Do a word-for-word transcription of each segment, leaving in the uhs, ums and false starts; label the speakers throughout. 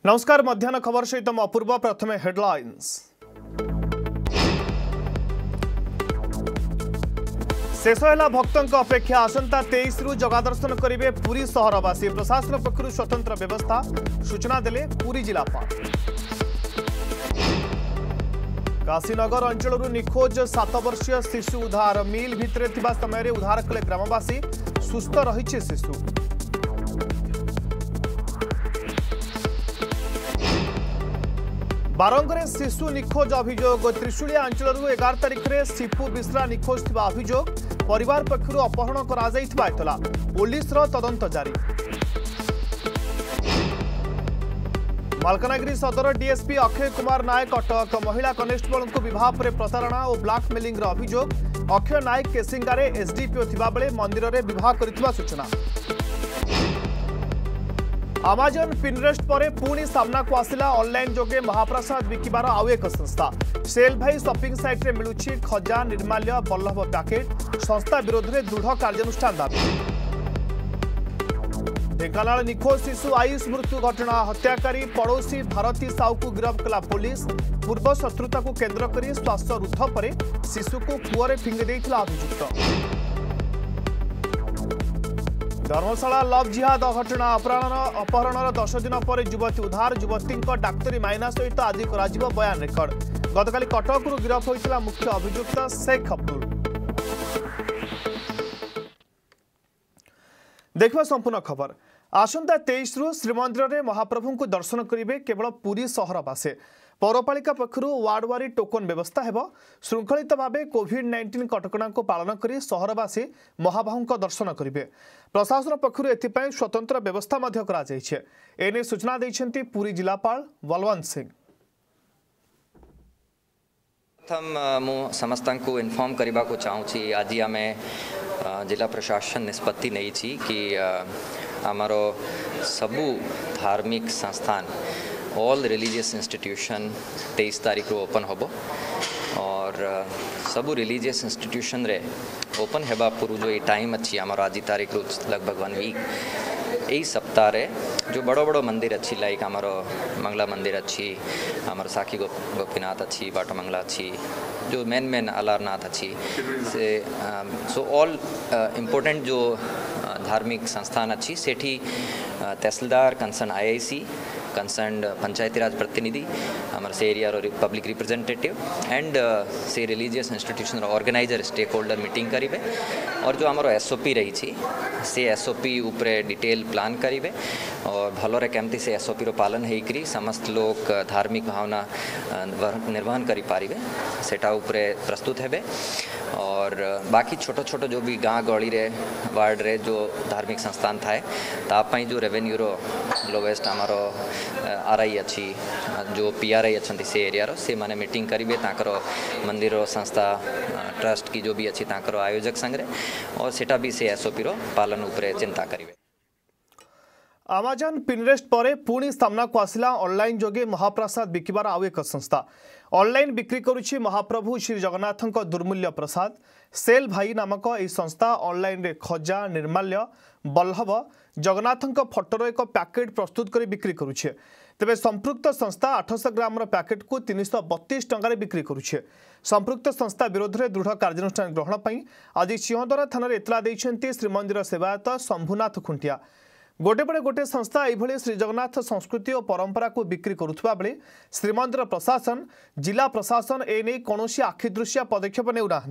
Speaker 1: नमस्कार मध्याह्न खबर सहित अपूर्व प्रथमे हेडलाइंस। शेष है भक्तों अपेक्षा आसंता तेईस रु जगा दर्शन करेंगे पुरी सहरवासी। प्रशासन पक्षर स्वतंत्र व्यवस्था सूचना देले पुरी जिलापाल। काशीनगर अंचल निखोज सात वर्षीय शिशु उद्धार। मिल भितर थिबा समय उद्धार कले ग्रामवासी। सुस्थ रही शिशु। बारंगरे शिशु निखोज अभियोग। त्रिशूलिया अंचल एगार तारिख में शिपु बिश्रा निखोज थिबा अभियोग। परिवार पक्षर अपहरण करा जाइथिबा एतला। पुलिस रो तदंत जारी। मालकानगिरी सदर डीएसपी अक्षय कुमार नायक अटक। महिला कनेस्टेबल को विवाह पर प्रतारणा और ब्लैकमेलिंग रो अभियोग। अक्षय नायक केसिंगारे एसडीपीओ थिबा बेले मंदिर में विवाह करथिबा सूचना। अमेजन पिनरेस्ट पर पुणी सामना को आसिला ऑनलाइन जोगे महाप्रसाद बिकिबार आउ एक संस्था। सेल भाई शॉपिंग साइट रे मिलुछि खजा निर्माल्य बल्लभ पैकेट। संस्था विरोध में दृढ़ कार्यानुष्ठान दाबी। ढेंकानाल निखोज शिशु आयुष मृत्यु घटना। हत्याकारी पड़ोसी भारती साहू को गिरफ्त कला पुलिस। पूर्व शत्रुता को केन्द्र कर श्वासरुद्ध पर शिशु को कूअरे फिंगी देइथिला अभियुक्त। धर्मशाला लव जिहाद घटना। अपराहन अपहरण दस दिन पर युवती उद्धार। युवती डाक्तरी माइना सहित आज कर बयान रेकर्ड। गतकाली कटकू गिरफ होता मुख्य अभियुक्त शेख अब्दुल। देखा संपूर्ण खबर। आसंता तेईस रु श्रीमंदिर में महाप्रभु को दर्शन करेंगे केवल पुरी सहरवासी। पौरपालिका पक्षर वार्ड वारी टोकन व्यवस्था हेब। श्रृंखलित भाव कोविड नाइंटीन कटकणा को पालन कर सहरवासी महाबाहु दर्शन करेंगे। प्रशासन पक्षर एथिपाई स्वतंत्र व्यवस्था एने सूचना देइछन्ति पुरी जिलापाल बलवंत सिंह।
Speaker 2: प्रथम मु समस्त को इन्फॉर्म करने को चाहूँगी। आज आम जिला प्रशासन निष्पत्ति नहीं छी कि आमर सबू धार्मिक संस्थान ऑल रिलीजियस इंस्टीट्यूशन तेईस तारीख को ओपन होबो और सबू रिलीजियस इंस्टीट्यूशन रे ओपन हेबा पूर्व जो ये टाइम अच्छी आमर आज तारीख रू लगभग वन वीक यही सप्ताह रे जो बड़ो बड़ो मंदिर अच्छी लाइक आमर मंगला मंदिर अच्छी आमर साखी गो, गोपीनाथ अच्छी बाट मंगला अच्छी जो मेन मेन अलारनाथ अच्छी से सो ऑल इम्पोर्टेंट जो धार्मिक संस्थान अच्छी सेठी तहसीलदार कंसर्न आईआईसी कंसर्न पंचायती राज प्रतिनिधि हमारे से एरिया पब्लिक रिप्रेजेंटेटिव एंड से religious institution organiser stakeholder meeting करेंगे और जो आमर एसओपी रही थी से एसओपी उपरे डिटेल प्लान करेंगे और भलरे केमती से एसओपी रो पालन होकरी समस्त लोग धार्मिक भावना निर्वहन करि पारिबे सेटा उपरे प्रस्तुत हेबे और बाकी छोटो छोटो जो भी गाँ गली रे वार्ड रे जो धार्मिक संस्थान थाए तापाई जो रेवेन्यू रो लोवेस्ट आमर आरआई अच्छी जो पीआरआई अच्छा से एरिया रो से माने मीटिंग करेंगे ताकर मंदिर रो संस्था ट्रस्ट की जो भी अच्छी ताकर आयोजक संगे और सेटा भी से एसओपी रो पालन उपरे चिंता करेंगे।
Speaker 1: अमेजन पिनरेस्ट पर पुणी सामना को आसिला ऑनलाइन जोगे महाप्रसाद बिकिबार आउ एक संस्था। ऑनलाइन बिक्री करुछि महाप्रभु श्री जगन्नाथ दुर्मूल्य प्रसाद। सेल भाई नामक यह संस्था ऑनलाइन रे खजा निर्माल्य बल्लभ जगन्नाथ फटोर एक पैकेट प्रस्तुत कर बिक्री करुछे। तेबे संपृक्त संस्था आठश ग्राम पैकेट को तीन सौ बतीस टंकार बिक्री करुछे। संपृक्त संस्था विरोध में दृढ़ कार्यानुष्ठान ग्रहण पर आज सिंहदरा थाना इतला देइछन्ति श्रीमंदिर सेवायत शंभुनाथ खुंटिया। गोटे पड़े गोटे संस्था यह श्रीजगन्नाथ संस्कृति और परंपरा को बिक्री करुवा बेले श्रीमंदिर प्रशासन जिला प्रशासन एने कौन आखिदृश्य पदक्षेप नेउना।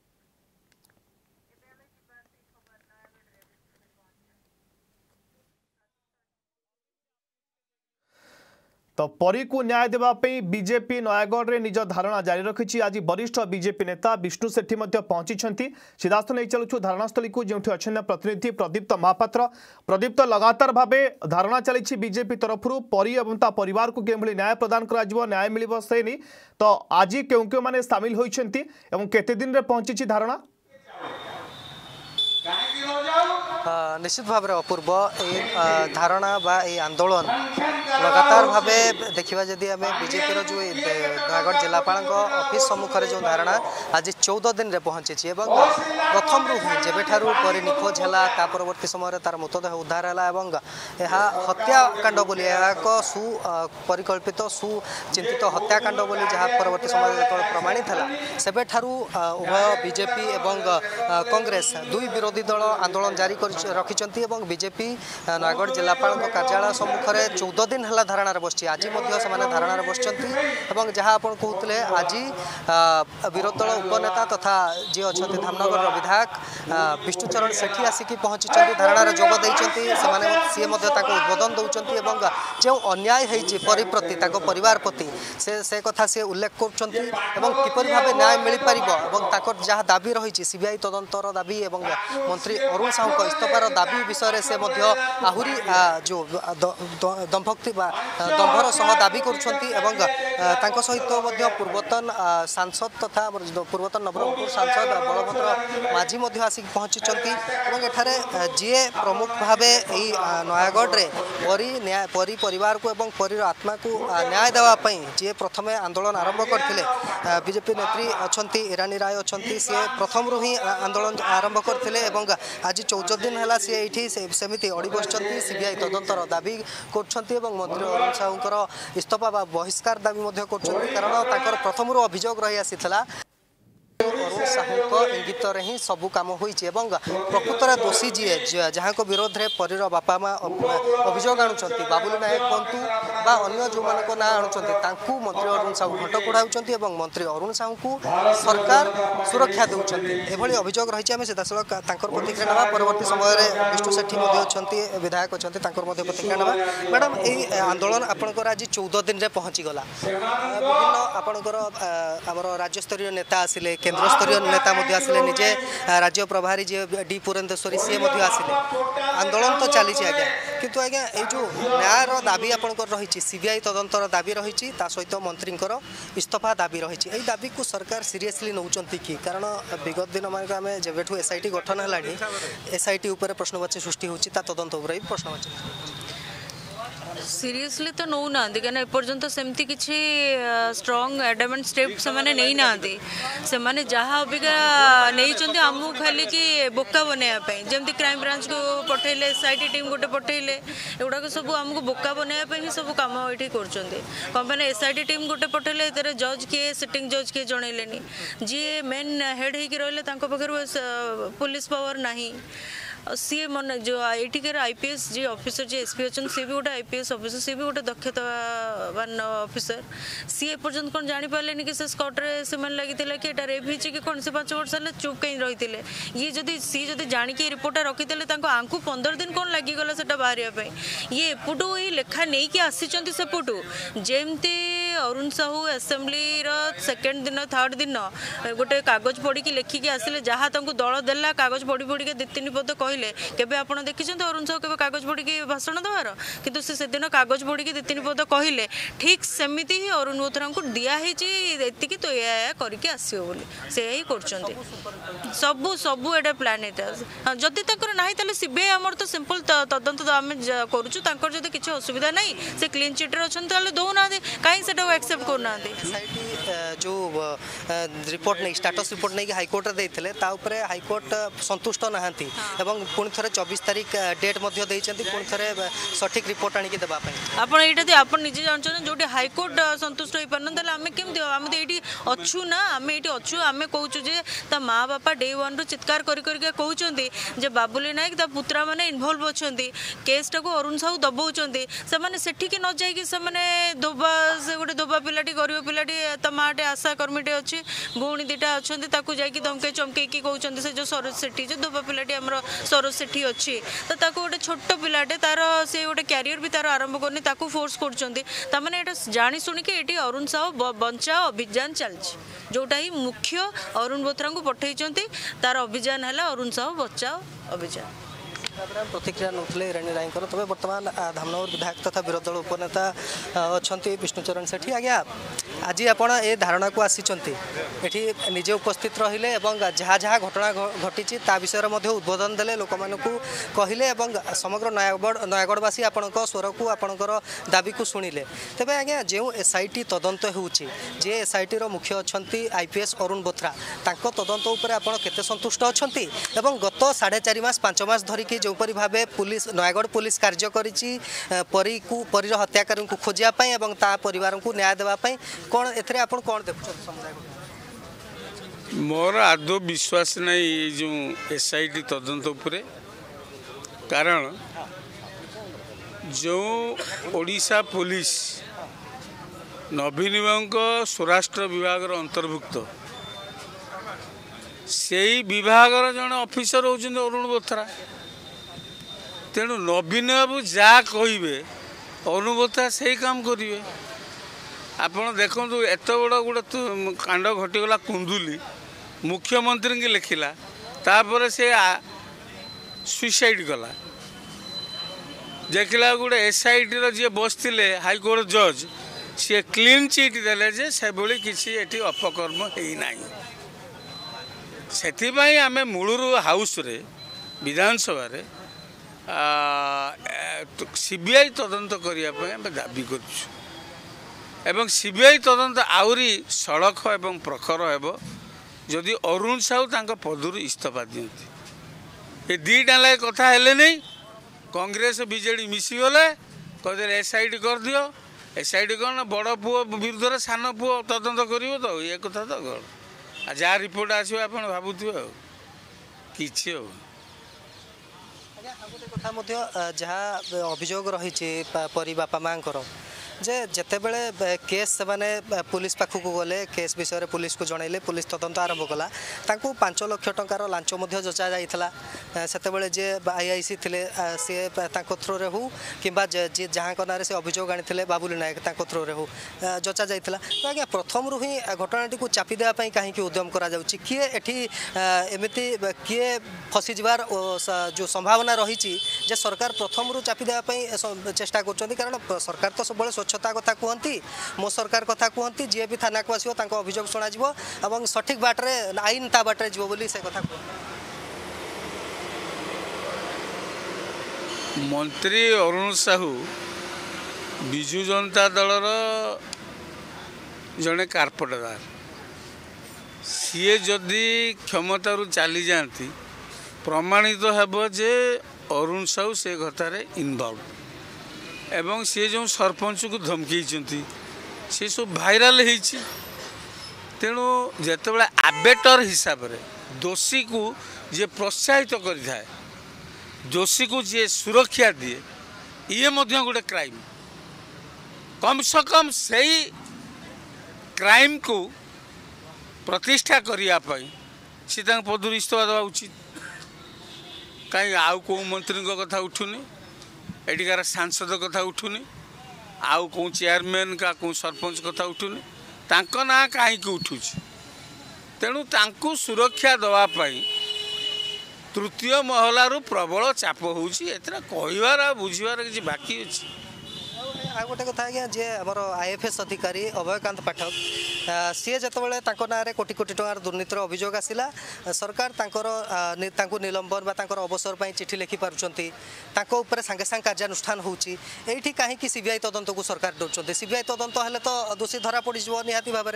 Speaker 1: तो परी को न्याय देवाई बीजेपी नयागढ़ में निज धारणा जारी रखी। आज वरिष्ठ बीजेपी नेता विष्णु सेठी पहुंची सीधास्त नहीं चलुछु धारणास्थली को जो अच्छा प्रतिनिधि प्रदीप्त महापात्र। प्रदीप्त लगातार भाव धारणा चली बीजेपी तरफ परी और परिवार को केभली न्याय प्रदान कर न्याय मिल से नहीं तो आज क्यों क्यों मैंने सामिल होती केते दिन रे पहुंची धारणा।
Speaker 3: निश्चित भाव अपूर्व धारणा बा आंदोलन लगातार भाव देखा जदि आम बीजेपी जो नयगढ़ जिलापाल ऑफिस सम्मुखें जो धारणा आज चौदह दिन में पहुंची प्रथम रू ही जब परी निखोज है ता परवर्ती समय तार मृतदेह उद्धार है हत्याकांड बोली एक सुपरिकल्पित सुचिंतित हत्याकांड बोली जहाँ परवर्ती समय प्रमाणित है सेबे ठारू उभय बीजेपी एवं कांग्रेस दुई विरोधी दल आंदोलन जारी रखिंट बीजेपी नयगढ़ जिलापाल कार्यालय सम्मुखें चौदह दिन है धारणा बसची आज धारणा बसचंती जहाँ आप कहते आज विरोधी दल उपनेता तथा जी अच्छा धामनगर विधायक विष्णुचरण सेठी आसिक पहुंची धारणा जोग देती सी उद्बोधन दौरान जो अन्याय होती परिप्रति परिवार प्रति से से कथा सी उल्लेख कर भाव न्याय मिल पार जहाँ दाबी रही सीबीआई तदंतर दाबी और मंत्री अरुण साहू इस्तफार दाबी विषय से आहरी जो दंभक्ति दंभर सह दाबी कर सहित पूर्वतन सांसद तथा पूर्वतन नवरंगपुर सांसद बलभद्र माझी आसिक पहुंची जी प्रमुख भाव नयगढ़ रे परी न्याय परी परिवार को एवं परीर आत्मा को न्याय देवाई जी प्रथम आंदोलन आरंभ करते बीजेपी नेत्री अच्छा ईरानी राय अच्छा सी प्रथम रू ही आंदोलन आरंभ करते आज चौदह दिन है सी ये सेमती अड़ी बस सीबीआई तदंतर दाबी कर मंत्री अरुण साहूर इस्तफा बा बहिष्कार दाबी कारण प्रथम रू अभियोग रही आसी अरुण साहू इंगित ही सबू कम होती प्रकृत दोषी जी जहाँ को विरोध में परीर बापा माँ अभियोग आणुंट बाबुल नायक कहतु बा अन्य जो मान ना आणुंट मंत्री अरुण साहू घट कढ़ाऊँ मंत्री अरुण साहू को सरकार सुरक्षा दूसरी एभली अभियोग रही आम सीधासख प्रतिक्रिया ना परवर्ती समय विष्णु सेठी अच्छा विधायक अच्छा प्रतिक्रिया ना मैडम ये आंदोलन आपंकर आज चौदह दिन में पहुँची गला विभिन्न आपंकर आम राज्यस्तरीय नेता आसिले केन्द्र स्तरीय नेता आसिले निजे राज्य प्रभारी जी डी पुरेंद्रेश्वरी सी आसिले आंदोलन तो चली आज्ञा किंतु आज्ञा ये जो न्याय दाबी आपंकर रही सीबीआई तदंतर दाबी रही सहित मंत्री इस्तफा दाबी रही दाबी को सरकार सीरियसली नौकरी कि कारण विगत दिन मान आम जब एसआईटी गठन है एसआईटी प्रश्नवाची सृष्टि होती तदंत प्रश्नवाची
Speaker 4: सीरियसली तो नौ ना कहीं एपर्यंत सेमती किसी स्ट्रॉन्ग एडमेंट स्टेप से माने नहीं ना से माने जहाँ अबिका नहीं आमको खाली कि बोका बनवाई जमी क्राइम ब्रांच को पठेले एसआईटी टीम गोटे पठेले एगुड़ाक सब आमको बोका बनवाई ही सब कम ये कर एसआईटी टीम गोटे पठेले जज किए सिटिंग जज किए जनइले जी मेन हेड होते पाखे पुलिस पावर नहीं सी मन जो आईटी आईपीएस जी ऑफिसर जी एसपी अच्छा सी भी गोटे आईपीएस ऑफिसर सी भी गोटे दक्षतावान ऑफिसर सी एपर्यंत कौन जापारे कि स्कॉट्रे से लगी कि रेप होती कि कौन से पांच वर्ष है चुप कहीं रही है ये जदि सी जदि जाणिक रिपोर्टा रखी आंकु पंदर दिन कौन लगिगला से बाहर ये एपटू ये लेखा नहीं कि आसीचंती सेपटू जमती अरुण साहू असेंबली सेकेंड दिन थर्ड दिन गोटे कागज पढ़ी लेखिकी आसिले जहाँ दल देला कागज पढ़ी पढ़ी दी तीन पद कहले केबे आपण देखिछन अरुण साहू केबे कागज पढ़ी की भाषण देवार किंतु से दिन कागज पढ़ी दी तीन पद कहले ठीक सेमिति ही अरुण बोथरा को दिखाई तो या करके आसो बोली से ही कर सबू सबू एटा प्लान एटा जदि ना ताले सीबीआई आमर तो सिंपल तदंत आम करूँ जब किसी असुविधा नहीं से क्लीन चिटर अच्छा दौना कहीं से एक्सेप्ट करना
Speaker 3: जो रिपोर्ट नहीं स्टाटस रिपोर्ट नहीं हाईकोर्ट देते हाईकोर्ट संतुष्ट नहांती एवं पुणी थे चौबीस तारीख डेट पुणी थे सठिक रिपोर्ट आनिक देवाई
Speaker 4: आपड़ ये आप निजे जानते जो हाईकोर्ट संतुष्ट हो पारे आम केमी आम तो ये अच्छू ना आम ये अच्छू आम कहूँ माँ बापा डे वन रु चित्कार करके कहते बाबुली नायक ता पुत्रा मैंने इनवल्व अच्छा केसटा को अरुण साहू दबाऊँच से न जाकि धोबा से गोटे धोबा पिलाटी गरीब पिलाटी ता माटे आशा कर्मीटे अच्छी भौणी दीटा अच्छा जाकि धमके चमके कहते से जो सरोज सेठी जो धोबा पिलाटी आम सरोज सेठी अच्छी तो गोटे छोट पिलाटे तार से गोटे क्यारियर भी तार आरंभ करनी ताकू फोर्स कर जाणी शुणिकी ये अरुण साहू बंचाओ अभियान चलती जोटा ही मुख्य अरुण बोथरा को पठे तार अभियान है अरुण साहू बचाओ अभियान
Speaker 3: प्रतिक्रिया नौले ईरानी राय तबे बर्तमान धामनगर विधायक तथा विरोधी दल उपनेता अच्छा विष्णुचरण सेठी आज्ञा आज आप ए धारणा को आसीचंती एठी निजे उपस्थित रहिले एवं जहाँ जहाँ घटना घटी ता विषय में उद्बोधन देले लोक मानकू कहले एवं समग्र नयागढ़ नयागढ़वासी आपण स्वर को आपणकर दाबी को शुणिले तेबे आज्ञा जो एसआईटी तदंत होउची जे एसआईटी रो मुख्य अछंती आईपीएस अरुण बोथरा तांको तदंत उपरे आपण केते संतुष्ट अछंती एवं गत साढ़े चार मास पांच मास धरिकी जोपरी भावे पुलिस नयागढ़ पुलिस कार्य करिची परी को परीर हत्याकारी को खोजिया पई एवं ता परिवार को न्याय देवा पई कोन एथरे आपण कोन देखुछन समुदाय
Speaker 5: मोर आदौ विश्वास नहीं जो एसआईटी तदंत उपरे कारण जो ओडिशा पुलिस नवीन बाबू स्वराष्ट्र विभाग अंतर्भुक्त से विभाग जन ऑफिसर होउछन अरुण बोथरा तेणु नवीन बाबू जहाँ कहे अरुण बोथरा से काम करेंगे आपड़ देखु एत बड़ गोटे कांड घटीगला कुंदुली मुख्यमंत्री की लिखिला तापर से सुइसाइड कला देखला गोटे एसआईटी जी बसते हाईकोर्ट जज सी क्लीन चिट देले जे से भली किसी एटी अपकर्म होना से आम मूलरू हाउस रे विधानसभा रे सीबीआई तदंत करने दाबी कर सीबीआई तदंत आउरी सड़क एवं प्रखर हेब जदि अरुण साहू तांको पदरू इस्तीफा दियंती ये दीटा लागे कथा हेले नहीं कांग्रेस बीजेडी मिसीगले कहते एसआईटी कर दियो एसआईटी कौन बड़ पुओ विरुद्ध सान पुओ तदंत कर तो ये कथा तो कौन आ जहाँ रिपोर्ट आसो आप भावुवे कि
Speaker 3: कथा जहाँ अभियोग रही परी बापा माँ जे जेते बेले केस से माने पुलिस पाखक गले केस विषय पुलिस को जनइले पुलिस तदंत आरंभ कला तांको पांच लाख टंकार लांच जचा जाइथिला सेते बेले जे आईआईसी थिले से तांको थ्रो रे हो किबा जे जहां कनारे से अभियोग आनिथिले बाबुली नायक तांको थ्रो रे हो जचा जाइथिला तो आज्ञा प्रथम रु ही घटनाटी को चापी देबा पई काहे कि उद्यम करा जाउची किए एठी एमिति किए फसी जिवार जो संभावना रही जे सरकार प्रथम रु चापी देबा पई चेष्टा करछथि कारण सरकार तो सब स्वच्छता कथा कहती मो सरकार कथा कहती जी भी थाना को आसो अभियोग शुण सठिक बाटे आईन ता बाटे जीव बोली से कथा
Speaker 5: मंत्री अरुण साहू विजु जनता दलर जड़े कारपेटदार सी जदि क्षमतारू चली जाती प्रमाणित तो हेब जे अरुण साहू से कथार इनवल्व एवं सी जो सरपंच को धमकी सी सब भाइराल होती तेणु जिते आबेटर हिसाब से दोषी को जे प्रोत्साहित करें दोषी को जी सुरक्षा दिए ये गोटे क्राइम कम से कम से क्राइम को प्रतिष्ठा करने सी पदर इस्तीफा देवा उचित कहीं आउ कौ मंत्री कथा उठुनी एटिकार सांसद कथा उठुनी आउ कौ चेयरमैन का कौ सरपंच कथा उठुनी तांको ना कहीं उठुची तेणु तांको सुरक्षा दवापाई तृतीय महलारू प्रबल चाप होउची एतरा कहिवार आ बुझिवार किछि बाकी अछि
Speaker 3: आ गोटे कथा आज्ञा जे आमर आईएफएस अधिकारी अभयकांत पाठक सी जिते ना कोटी कोटी टंकार दुर्नीतिर अभियोग आसला सरकार तांको निलंबन बा तांकर अवसर पर चिठी लिखि पारुचंती तांको ऊपर सांगे सांगे कार्यानुष्ठान होउची एठी काहे कि सीबीआई तदंत को सरकार डरचंती सीबीआई तदंत हेले तो दोषी धरा पड़ी जिवो निहाती भाबरे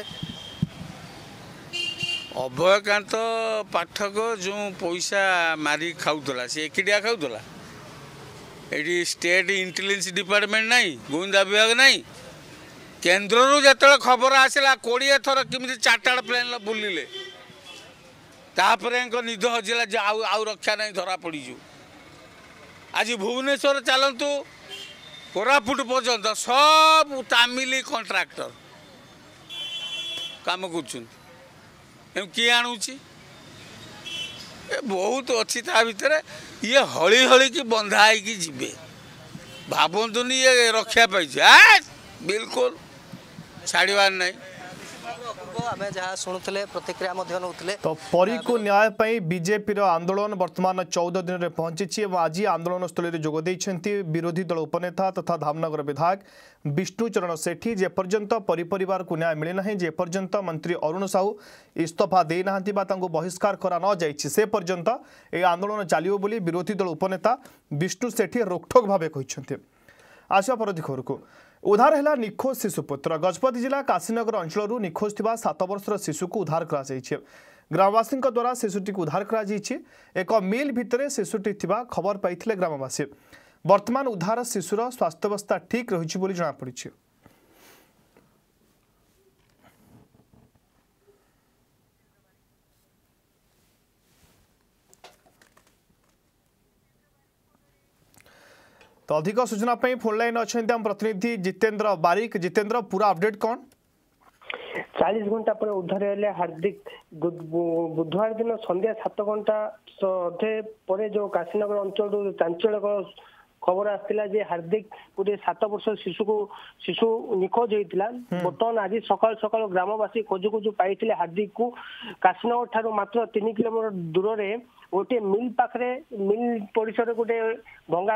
Speaker 5: अभयकांत पाठक जो पैसा मारी खाऊला सी एकिडिया खाऊला ये स्टेट इंटेलिजेंस डिपार्टमेंट नहीं गोविंदा विभाग नहीं केन्द्र जो खबर आसला कोड़े थर किमी चार्टार्ड प्लेन बुलिले तापर निद हजिला आउ आउ रक्षा नहीं धरा पड़ीजु आज भुवनेश्वर चलतु कोरापुट पर्यंत सब तामिल कंट्राक्टर काम कर किए आणुची बहुत अच्छी ता भितर ये हली हली की बंधा है जीवे भावतुनि ये रक्षा पाई बिल्कुल छाड़बार नहीं।
Speaker 3: आम जहाँ शुणुले प्रतिक्रिया नौते
Speaker 1: तो परी को न्याय पाई बीजेपी आंदोलन वर्तमान चौदह दिन में पहुंची आज आंदोलन स्थल में जोगदे विरोधी दल उपनेता तथा धामनगर विधायक विष्णुचरण सेठी जेपर्यंत परिवार को न्याय मिले ना जेपर्यंत मंत्री अरुण साहू इस्तीफा देना बहिष्कार करा न जाइए से पर्यंत यह आंदोलन चलो बोली विरोधी दल उपनेता विष्णु सेठी रोकठोक भाव कहते। आशा परदी खबर को उद्धार है निखोज शिशुपुत्र गजपति जिला काशीनगर अंचल निखोज थी सात वर्षर शिशु को उद्धार कर ग्रामवासी द्वारा शिशुटी को उद्धार कर एक मिल भितर शिशुटी थिबा खबर पाई ग्रामवासी वर्तमान उद्धार शिशुर स्वास्थ्यावस्था ठीक रही जमापड़ी। तो अधिक सूचना फोन लाइन अच्छा प्रतिनिधि जितेंद्र बारिक। जितेंद्र पूरा अपडेट कौन?
Speaker 6: चालीस घंटा पर उद्धार हेले हार्दिक बुधवार दिन संध्या सात घंटा अधे पर जो काशीनगर अंचल चांचल्यकर खबर आसाला जे हार्दिक गोटे सात वर्ष शिशु को शिशु निखोज होता बर्तमान आज सकाल सकाल ग्रामवासी खोजु खोजु पाई हार्दिक को काशीनगर ठारू मात्र तीन किलोमीटर दूर में गोटे मिल पाखे मिल परिसर गोटे भंगा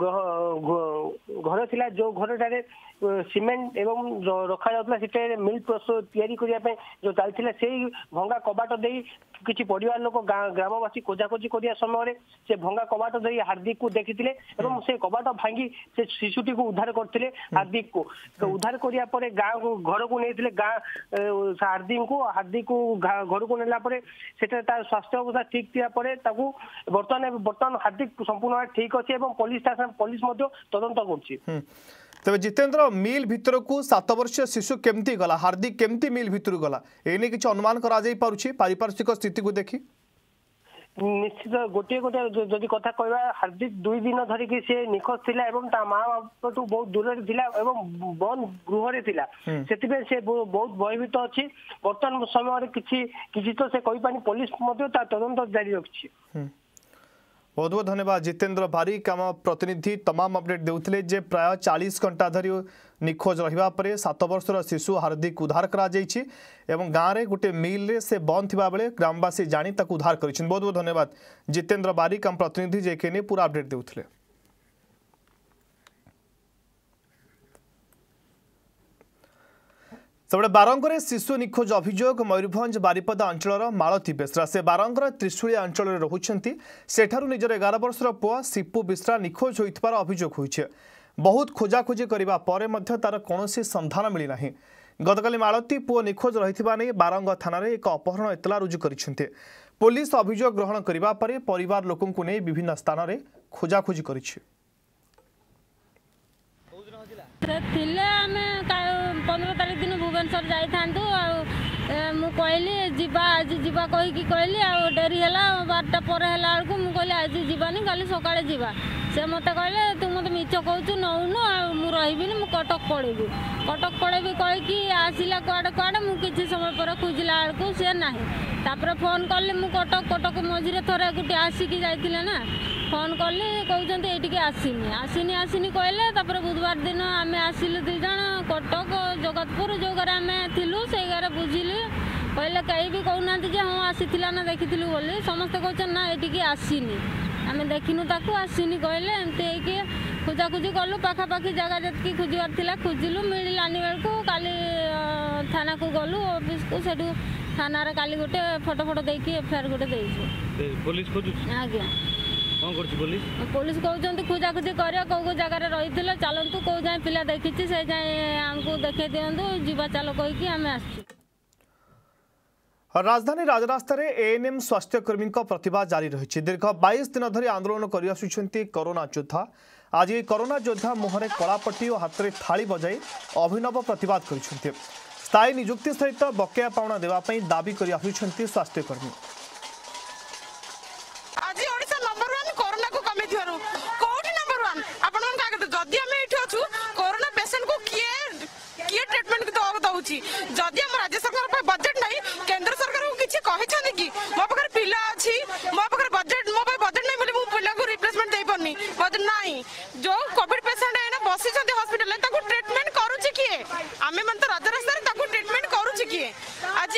Speaker 6: घर थिला जो घर सीमेंट एवं रखा जाता है मिल प्रस्तुत या जो चलता से भंगा कबाट दे किसी परिवार लोक ग्रामवासी खोजाखोजी करने समय से भंगा कबाट दे हार्दिक को देखी से कबाट भांगी से शिशुटी को उद्धार करते हार्दिक को तो उद्धार करने गाँव घर को नहीं गाँ हार्दिक को हार्दिक को घर को नेला स्वास्थ्य अवस्था ठीक थी बर्तमान बर्तमान हार्दिक संपूर्ण ठीक अच्छे पुलिस पुलिस तदंत कर।
Speaker 1: तबे जितेंद्र मिल भितर को सात वर्ष शिशु केमती गला हार्दिक केमती मिल भितर गला एने किछ अनुमान करा जाई पारुछि पारिपार्श्विक स्थिति को देखि
Speaker 6: निश्चित गोटे गोटे जदि कथा कहवा हार्दिक दुई दिन धरिकी से निखोज थिला एवं ता माँ बाप टू बहुत दूर थिला एवं बंद गृह थिला सेतिबे से बहुत भयभीत अछि वर्तमान समय किछि किछि तो से कहि पानी पुलिस मध्ये ता तदंत जारी रखछि।
Speaker 1: बहुत बहुत धन्यवाद जितेंद्र बारिक आम प्रतिनिधि तमाम अपडेट देउथिले जे प्राय चालीस घंटा धरी निखोज रहिबा परे सात वर्षर शिशु हार्दिक उद्धार करा जायछि एवं गाँव में गोटे मिल रे से बंद थिबा बेले ग्रामवासी जानी ताकू उद्धार करिछन। बहुत बहुत धन्यवाद जितेंद्र बारिक आम प्रतिनिधि जे के पूरा अपडेट देउथिले। सबले बारंगर शिशु निखोज अभियोग मयूरभंज बारिपदा अंचल मालती बेसरा से बारंगर त्रिशूलिया अंचल रहुछंती सेठारु निजर ग्यारह वर्षर पुआ सिपु बेसरा निखोज होइतबार अभियोग होइछे। बहुत खोजाखोजी करिबा परे मध्य तार कोनोसी संधान मिली नाही। गतकाली मालती पुओ निखोज रहितबा नै बारंग थानारे एक अपहरण एतला रुजु करिछंती। पुलिस अभियोग ग्रहण करिबा परे परिवार लोकंकु नै विभिन्न स्थान रे खोजाखोजी करिछि।
Speaker 7: पंद्रह तारीख दिन भुवनेश्वर जाई थांतु मु कहली जीवा आज जीवा कहीकि कहली आ डेरी है बारटा पर है बेलू मुझे कहली आज जीवानी काली सकाଳେ जीवा से मत कहले तू मत मिछ कहूँ नौनु मु रही मु कटक पड़ेबी कटक पड़ेबी कहीकि आसला कुआड़े कुआड़े मुझे समय पर खोजला बेलू सी ना तापर फोन कली मु कटक कटक मझे थोड़े गोटे आसिकी जाइए ना फोन कली कहते ये आसनी आसनी आसनी कहले तापर बुधवार दिन आम आसिलु दुई जन कटक जगतपुर जो घर आम थिलु से घर बुझिलु कहले कहीं भी कहूना हाँ आसी ना देखी बोली समस्ते कहते ना ये आसनी आम देखिनु ताकू आसनी कहले एमती खोजाखोजी कलु पाखापाखि जगह जी खोजार था खोजिलु मिलानी बेलू काली थाना को गलु ऑफिस को सेठू थाना काली गोटे फोटो फोटो देकी एफआईआर गोटे
Speaker 8: पुलिस
Speaker 7: आज्ञा
Speaker 8: कौन कर पुलिस
Speaker 7: पुलिस कहते खोजाखोजी कर कौ जगार रही चलतु कौ जाए पिला देखी से जाए आमको देखे दिंतु जीवा चल कहीकि आम आस।
Speaker 1: राजधानी राजरास्ता एएनएम स्वास्थ्यकर्मी प्रतिवाद जारी रही दीर्घ बाईस दिन धरी आंदोलन कर कोरोना योद्धा आज कोरोना योद्धा मुहरे कलापट्टी और हाथ में थाली बजाई अभिनव प्रतिवाद कर स्थायी नियुक्ति सहित बकेया पाउना देवाई दाबी कर स्वास्थ्यकर्मी।
Speaker 9: जदि हम राज्य सरकार बजेट नहीं केंद्र सरकार को किसी कहते कि मो पाखे पिला अच्छी मो पाखे बजेट मो बजेट नहीं बोली पिला को रिप्लेसमेंट दे पारनी बजेट नहीं जो कोविड पेशेंट है ना बसी हॉस्पिटल ट्रिटमेंट करुच्ची किए आम मैंने तो राजरास्ता ट्रिटमेंट करुच्ची किए आज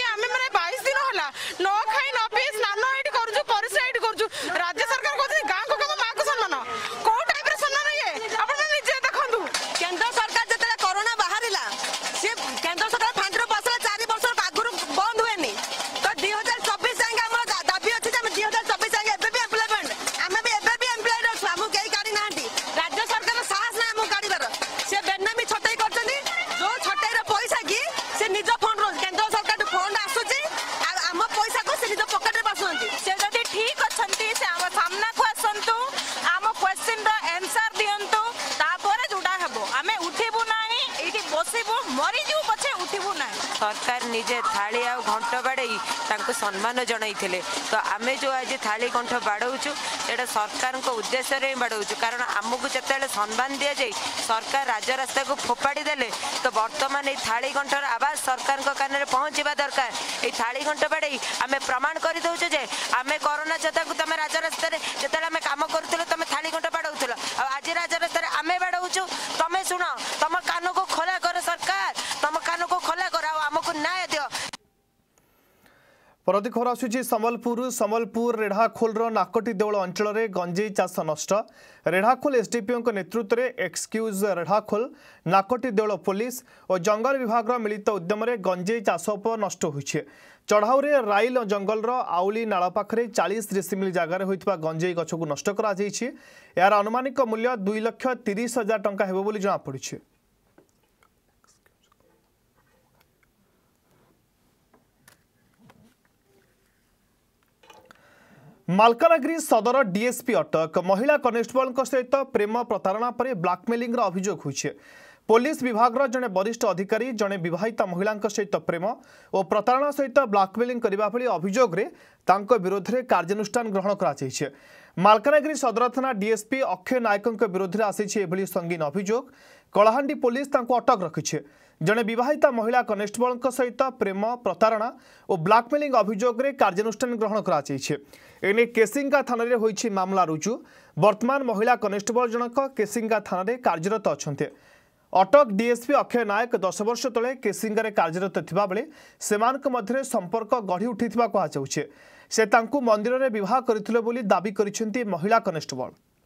Speaker 10: सरकार निजे थाली आ घंट बाड़े सम्मान जनईले तो आम जो आज थाली कंठ बाड़ौचु एटा सरकार उद्देश्य ही बाड़ौचु कारण आमको जिते सम्मान दि जाए सरकार राजरास्ता को फोपाड़ी देले तो बर्तमान ये थाली कंठर आवाज सरकार कान में पहुँचवा दरकार ये थाली कंठ बाड़े आम प्रमाण कर दौचे जे आम कोरोना छता को तुम राजरास्ता जिते आम कम करूँ तुम थाली कंठ बाड़ौल आज राजरास्ता आम बाड़ौचु तुम शुण तुम कान को खोला कर सरकार तुम कान को खोला कर आमको न्याय दियो।
Speaker 1: परदी खबर आସୁଛି ସମ୍ବଲପୁର ସମ୍ବଲପୁର ରେଢ଼ାଖୋଲର ନାକଟି ଦେଉଳ ଅଞ୍ଚଳରେ ଗଞ୍ଜେଇ ଚାଷ ନଷ୍ଟ ରେଢ଼ାଖୋଲ ଏସଡିପିଓଙ୍କ ନେତୃତ୍ୱରେ ଏକ୍ସକ୍ୟୁଜ ରେଢ଼ାଖୋଲ ନାକଟି ଦେଉଳ ପୋଲିସ ଓ ଜଙ୍ଗଲ ବିଭାଗର ମିଳିତ ଉଦ୍ୟମରେ ଗଞ୍ଜେଇ ଚାଷ ଉପରେ ନଷ୍ଟ ହୋଇଛି ଚଢ଼ାଉରେ ରାଇଲ ଜଙ୍ଗଲର ଆଉଳି ନାଳ ପାଖରେ ଚାଳିଶ ଡେସିମିଲ ଜାଗାରେ ହୋଇଥିବା ଗଞ୍ଜେଇ ଗଛକୁ ନଷ୍ଟ କରାଯାଇଛି ଏହାର ଆନୁମାନିକ ମୂଲ୍ୟ ଦୁଇ ଲକ୍ଷ ତିରିଶ ହଜାର ଟଙ୍କା ହେବ ବୋଲି ଜଣାପଡ଼ିଛି। मालकानगिरी सदर डीएसपी अटक महिला कनेस्टेबल सहित प्रेम प्रतारणा पर ब्लाकमेलिंग अभियोग होइछे पुलिस विभाग जड़े वरिष्ठ अधिकारी जड़े विवाहिता महिला सहित प्रेम और प्रतारणा सहित ब्लाकमेलिंग करने भली अभियोग विरोध में कार्यानुष्ठान ग्रहण कर मालकानगिरी सदर थाना डीएसपी अक्षय नायक विरोध में आसी संगीन अभियोग कलाहांडी पुलिस अटक रखी जड़े विवाहिता महिला कनेस्टेबल सहित प्रेम प्रतारणा और ब्लाकमेलिंग अभियोग कार्यानुष्ठान ग्रहण कर केसिंगा थाना रे होइछि मामला रुजु वर्तमान महिला कनेस्टेबल जनक केसिंगा थाना रे कार्यरत अछन्ते अटक डीएसपी अक्षय नायक दस वर्ष तले केसिंगा रे कार्यरत थिबा बेले सेमानक मध्यरे संपर्क गढ़ी उठिथिबा कहा जाउछे से तांकु मंदिर रे विवाह करिथिले बोली दाबी करिसेंती महिला कनेस्टेबल।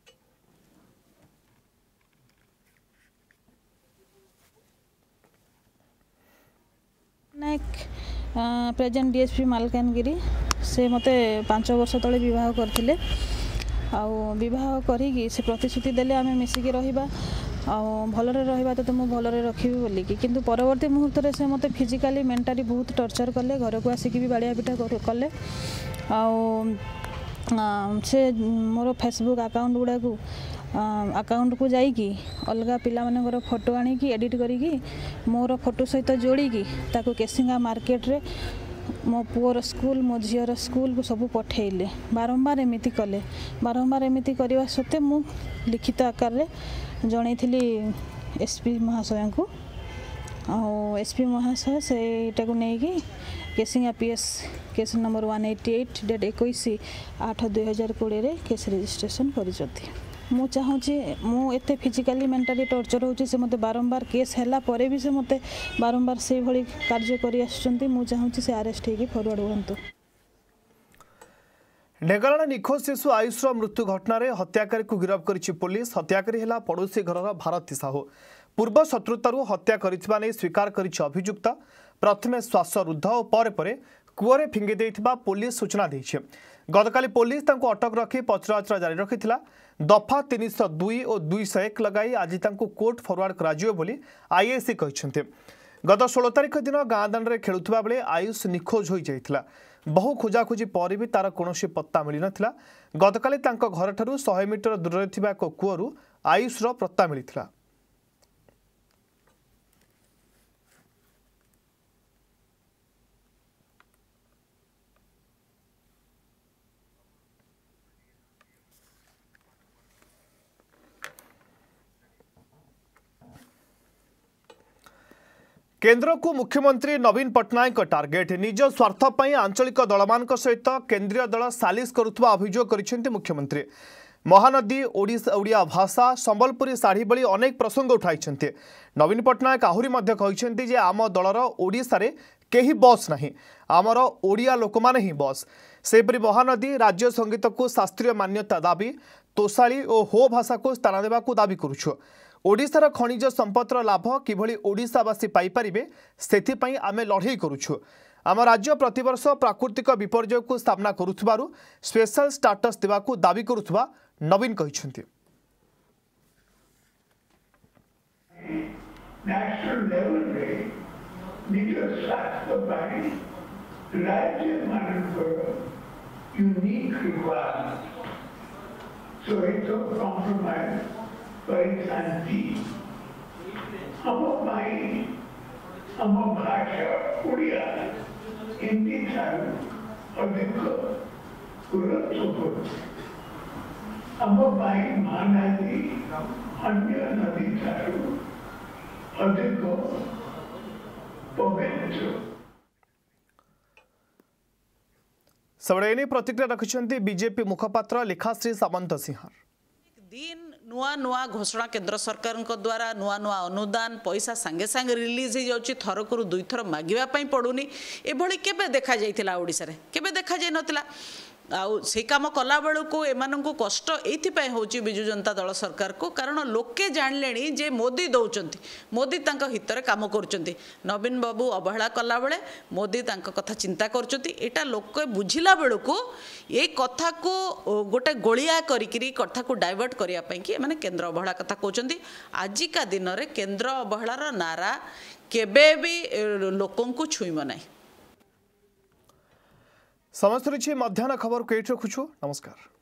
Speaker 11: नायक प्रेजेंट डीएसपी मालकानगिरी से मते पांच वर्ष तले विवाह करथिले आउ विवाह करी से प्रतिश्रुति देले आमे मिसिकी रहिबा आ भलरे रहिबा तो तुम भलरे रखिबी बोली कि किंतु परवर्ती मुहूर्त रे से मते फिजिकली मेंटली बहुत टॉर्चर कले घर को आसिकी भी बाड़िया पिटा कले आउ से मोर फेसबुक अकाउंट गुडा को अकाउंट को जाइकी अलगा पिला मानकर फोटो आनिकी एडिट करिकी मोर फोटो सहित जोड़िकी ताको केसिंगा मार्केट रे मो पुअर स्कूल मो झीर स्कूल को सब पठेले बारंबार एमिति कले बारंबार एमिति करवा सत्ते मु लिखित आकार रे जणैथिली एसपी महाशय को आ एसपी महाशय सेटा को नेकी Kesinga PS case number one eighty eight date इक्कीस आठ दुई हजार कोड़े रे केस रजिस्ट्रेशन करिसथि मु चाहूँगी मुझे फिजिकली मेंटली टॉर्चर होची से मते बारंबार केस हैला परे भी से मते बारंबार से भली कार्य करि आछंती मु चाहूँगी से अरेस्ट हेकी फॉरवर्ड होंतु।
Speaker 1: ढेंकानाल निखोज शिशु आयुषर मृत्यु घटना रे हत्याकारी को गिरफ्त करिछि पुलिस हत्याकारी हैला पड़ोसी घरर भारती साहू पूर्व शत्रुतारू हत्या करिथिबा नै स्वीकार करिछि अभियुक्त प्रथमे श्वास रुद्ध और परे परे कूअरे फिंगी देइथिबा पुलिस सूचना दैछि गतकाली पुलिस तांको अटक रखी पचराउचरा जारी रखिथिला दफा तीन सौ दुई और दुई सौ एक लगाई आज तांको कोर्ट फॉरवर्ड कराजियो बोली आईएसी कहिसंते गत सोलह तारिख दिन गाँ दांडे खेलुवा बेले आयुष निखोज हो जाइथिला बहु खोजाखोजी पर भी तार कौनसी पत्ता मिल नथिला गतकाली तांको घर ठारू सौ मीटर दूर थिबा एक कूअरू आयुषर पत्ता मिलिथिला। केंद्र को मुख्यमंत्री नवीन पट्टनायक टार्गेट निज स्वार्थ पर आंचलिक दलमान सहित केंद्रीय दल सालिश करुवा अभियोग करिसेंती मुख्यमंत्री महानदी ओडिया भाषा संबलपुरी शाढ़ी भली अनेक प्रसंग उठाई नवीन पट्टनायक आहुरी मध्य कहते जे आम दलर ओडिशा रे केही बस नहीं आमर ओडिया लोक माने ही बस सेपरी महानदी राज्य संगीत को शास्त्रीय मान्यता दाबी तोशाली और हो भाषा को स्थान देवा दाबी करुछु ओडिशार खनिज संपत्तर लाभ किभली ओडिशावासी पाइपारिबे सेथिपई आमे लड़ाई करुछु आम राज्य प्रतिवर्ष प्राकृतिक विपर्यय को सामना करुथबारु स्पेशल स्टाटस देवाकू दाबी करुथबा नवीन कहिसेंती।
Speaker 12: नेशनल लेवल पे निज स्वास्थ्य पाई राज्य मानकर unique requirement so it's a compromise परिशांति हम ଆମ ଭାଷା ଓଡ଼ିଆ ହିନ୍ଦୀ ଠାରୁ ଅଧିକ ଗୁରୁତ୍ୱପୂର୍ଣ୍ଣ। ଆମ ପାଇଁ ମହାନଦୀ ଅନ୍ୟ ନଦୀ ଠାରୁ ଅଧିକ ପବିତ୍ର।
Speaker 1: सबड़े एने प्रतिक्रिया रखिंट बीजेपी मुखपात्र लेखाश्री सामंत सिंह।
Speaker 13: दिन नुआ नुआ घोषणा केंद्र सरकार द्वारा नुआ नुआ अनुदान पैसा सांगे सांगे रिलीज हो जाउची थरक दुई थर मागिबा पड़ूनी एभली केबे देखा जाइतिला ओडिसा रे केबे देखा जाय नतिला आउ से काम कला बेलू एमानंकु कष्ट एथिपाई होची बिजु जनता दल सरकार को कारण लोके जानलेनी जे मोदी दौचंती मोदी तांका हितरे काम करूचंती नवीन बाबू अवहेला कला बेले मोदी तांका कथा चिंता करूचंती एटा लोके बुझिला बेलू ए कथा को गोटे गोलिया करिकिरी कथा को डाइवर्ट करिया पई कि माने केंद्र अवहेला कथा कहउचंती आजिका दिन रे केंद्र अवहेलार नारा केबे भी लोकंकु छुईम नाही।
Speaker 1: समस्त मध्याह्न खबर को रखुछु नमस्कार।